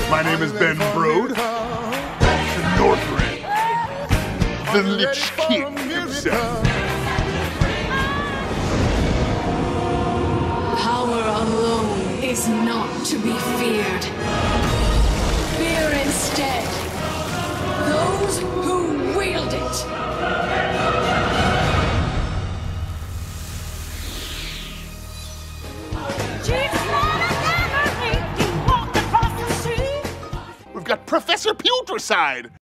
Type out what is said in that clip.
My name is Ben Brode, the Northrend, the Lich King himself. Power alone is not to be feared. Fear instead those who wield it. We've got Professor Putricide.